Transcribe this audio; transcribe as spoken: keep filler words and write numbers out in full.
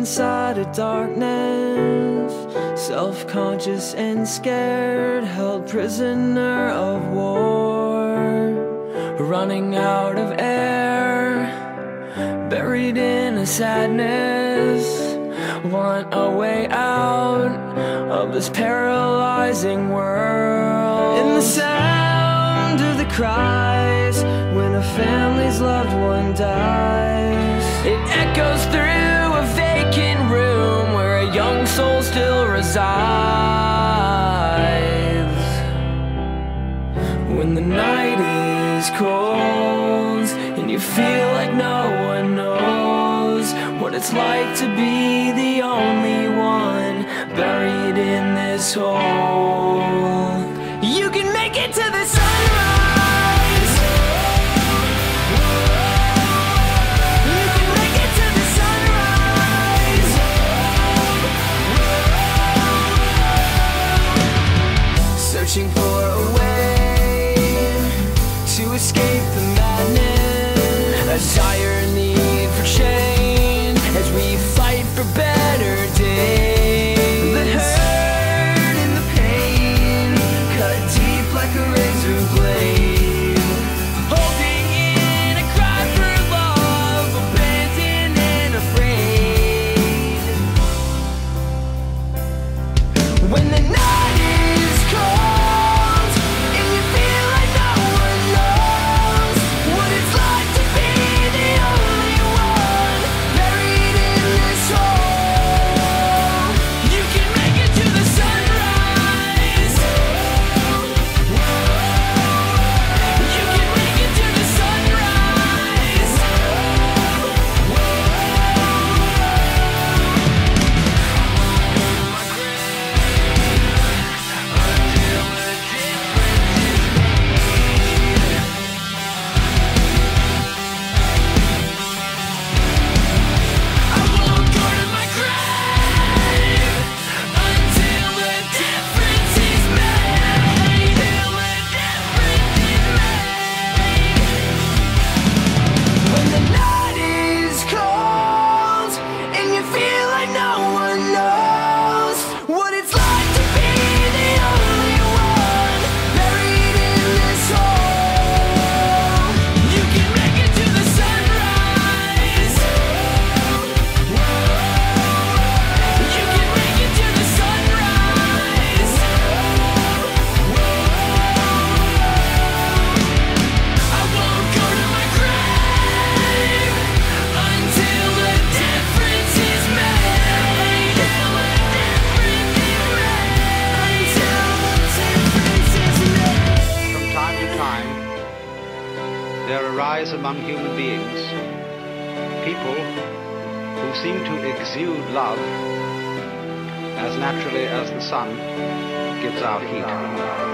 inside a darkness, self-conscious and scared, held prisoner of war, running out of air, buried in a sadness, want a way out of this paralyzing world. In the sound of the cries when a family's loved one dies, it echoes through a vacant room where a young soul still resides. When the night is cold and you feel like no one knows what it's like to be the only one buried in this hole, you can make it to the sunrise. You can make it to the sunrise. Searching for a way to escape the madness, a dire need for change as we fight for better days. The hurt and the pain cut deep like a razor blade, holding in a cry for love, abandoned and afraid. When the night is cold and you feel like no one knows what it's like to be the only one buried in this hole, you can make it to the sunrise. You can make it to the sunrise. I won't go to my grave until the difference is made. Till the difference is made. When the night is cold and you feel like no one knows what it's like to be the only one buried in this hole, you can make it to the sunrise. You can make it to the sunrise. I won't go to my grave until the difference is made. Till the difference is made. Until the difference is made. From time to time, there arise among human beings people who seem to exude love as naturally as the sun gives out heat.